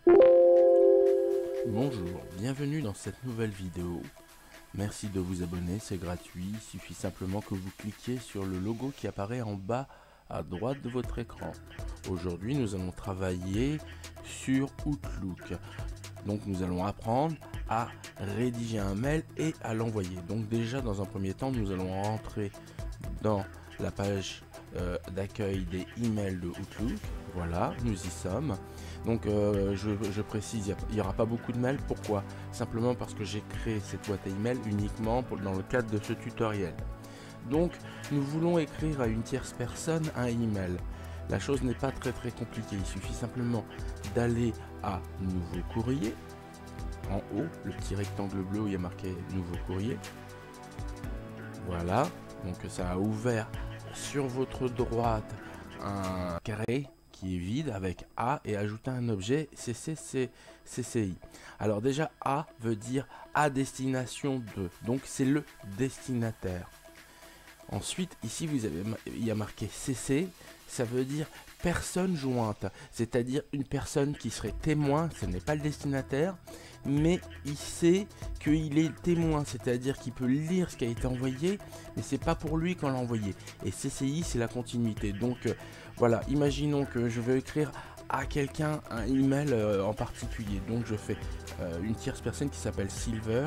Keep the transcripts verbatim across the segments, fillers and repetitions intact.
Bonjour, bienvenue dans cette nouvelle vidéo. Merci de vous abonner, c'est gratuit, il suffit simplement que vous cliquiez sur le logo qui apparaît en bas à droite de votre écran. Aujourd'hui, nous allons travailler sur Outlook. Donc nous allons apprendre à rédiger un mail et à l'envoyer. Donc déjà, dans un premier temps, nous allons rentrer dans la page euh, d'accueil des emails de Outlook. Voilà, nous y sommes. Donc euh, je, je précise, il n'y aura pas beaucoup de mails. Pourquoi? Simplement parce que j'ai créé cette boîte à email uniquement pour, dans le cadre de ce tutoriel. Donc nous voulons écrire à une tierce personne un email. La chose n'est pas très très compliquée, il suffit simplement d'aller à nouveau courrier. En haut, le petit rectangle bleu où il y a marqué nouveau courrier. Voilà, donc ça a ouvert sur votre droite un carré qui est vide avec A et ajouter un objet C C C C I. Alors déjà A veut dire à destination de, donc c'est le destinataire. Ensuite ici vous avez, il y a marqué C C, ça veut dire personne jointe, c'est-à-dire une personne qui serait témoin, ce n'est pas le destinataire, mais il sait qu'il est témoin, c'est-à-dire qu'il peut lire ce qui a été envoyé, mais c'est pas pour lui qu'on l'a envoyé. Et C C I c'est la continuité. Donc euh, voilà, imaginons que je veux écrire à quelqu'un un email euh, en particulier. Donc je fais euh, une tierce personne qui s'appelle Silver.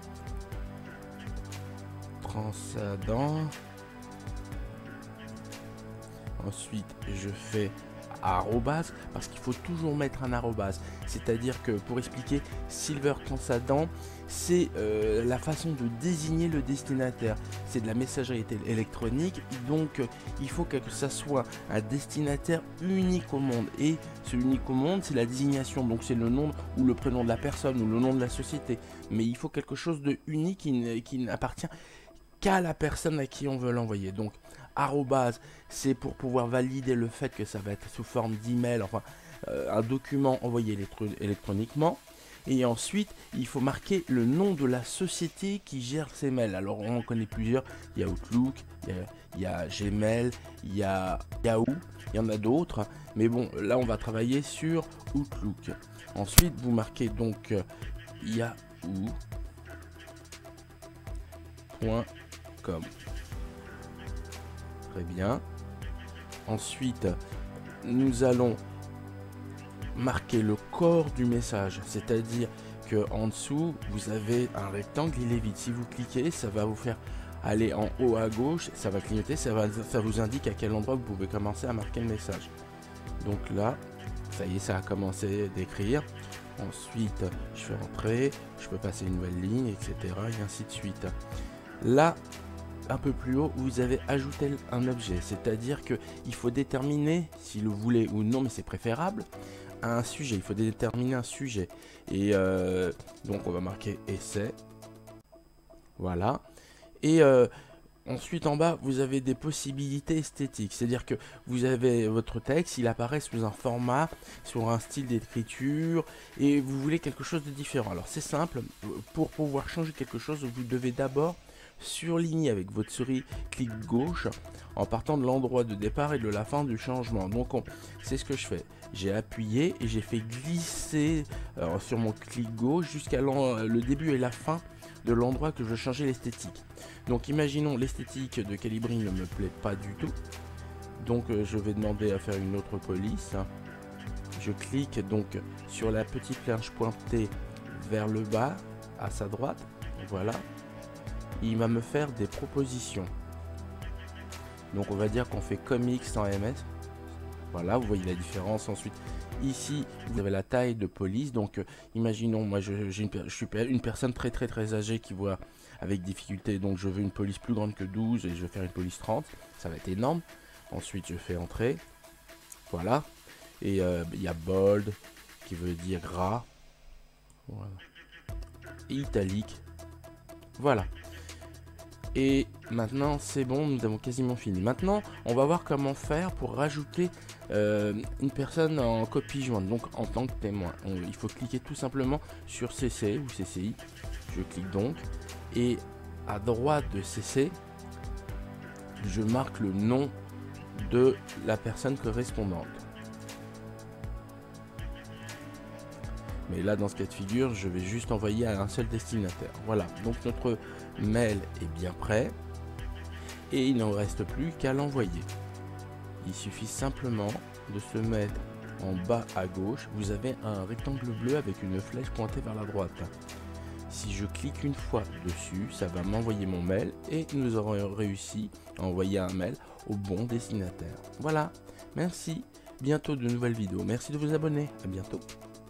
Transcendant. Ensuite, je fais arrobase parce qu'il faut toujours mettre un arrobase. C'est-à-dire que pour expliquer, Silver Transcendant, c'est euh, la façon de désigner le destinataire. C'est de la messagerie électronique, donc euh, il faut que ça soit un destinataire unique au monde. Et ce unique au monde, c'est la désignation. Donc c'est le nom ou le prénom de la personne ou le nom de la société. Mais il faut quelque chose de unique qui, qui n'appartient qu'à la personne à qui on veut l'envoyer. Donc arrobase, c'est pour pouvoir valider le fait que ça va être sous forme d'email, enfin euh, un document envoyé électro électroniquement. Et ensuite, il faut marquer le nom de la société qui gère ces mails. Alors on en connaît plusieurs, il y a Outlook, il y a, il y a Gmail, il y a Yahoo, il y en a d'autres. Mais bon, là on va travailler sur Outlook. Ensuite, vous marquez donc euh, yahoo point com. Très bien. Ensuite, nous allons marquer le corps du message, c'est-à-dire que en dessous, vous avez un rectangle, il est vide. Si vous cliquez, ça va vous faire aller en haut à gauche, ça va clignoter, ça, va, ça vous indique à quel endroit vous pouvez commencer à marquer le message. Donc là, ça y est, ça a commencé d'écrire. Ensuite, je fais entrer, je peux passer une nouvelle ligne, et cetera. Et ainsi de suite. Là, un peu plus haut, vous avez ajouté un objet, c'est-à-dire que il faut déterminer si vous voulez ou non, mais c'est préférable, un sujet. Il faut déterminer un sujet et euh, donc on va marquer essai. Voilà. Et euh, ensuite en bas, vous avez des possibilités esthétiques, c'est-à-dire que vous avez votre texte, il apparaît sous un format, sur un style d'écriture, et vous voulez quelque chose de différent. Alors c'est simple, pour pouvoir changer quelque chose, vous devez d'abord surligner avec votre souris clic gauche en partant de l'endroit de départ et de la fin du changement. Donc c'est ce que je fais, j'ai appuyé et j'ai fait glisser euh, sur mon clic gauche jusqu'à le début et la fin de l'endroit que je veux changer l'esthétique. Donc imaginons l'esthétique de Calibri ne me plaît pas du tout, donc euh, je vais demander à faire une autre police. Je clique donc sur la petite flèche pointée vers le bas à sa droite, voilà. Il va me faire des propositions. Donc on va dire qu'on fait comics sans M S. Voilà, vous voyez la différence. Ensuite, ici, vous avez la taille de police. Donc, euh, imaginons, moi, je, j'ai une, je suis une personne très très très âgée qui voit avec difficulté. Donc, je veux une police plus grande que douze et je vais faire une police trente. Ça va être énorme. Ensuite, je fais entrer. Voilà. Et il euh, y a bold qui veut dire gras. Voilà. Et italique. Voilà. Et maintenant c'est bon, nous avons quasiment fini. Maintenant on va voir comment faire pour rajouter euh, une personne en copie jointe, donc en tant que témoin. On, il faut cliquer tout simplement sur C C ou C C I. Je clique donc et à droite de C C, je marque le nom de la personne correspondante. Mais là, dans ce cas de figure, je vais juste envoyer à un seul destinataire. Voilà, donc notre mail est bien prêt. Et il n'en reste plus qu'à l'envoyer. Il suffit simplement de se mettre en bas à gauche. Vous avez un rectangle bleu avec une flèche pointée vers la droite. Si je clique une fois dessus, ça va m'envoyer mon mail et nous aurons réussi à envoyer un mail au bon destinataire. Voilà, merci. Bientôt de nouvelles vidéos. Merci de vous abonner. À bientôt.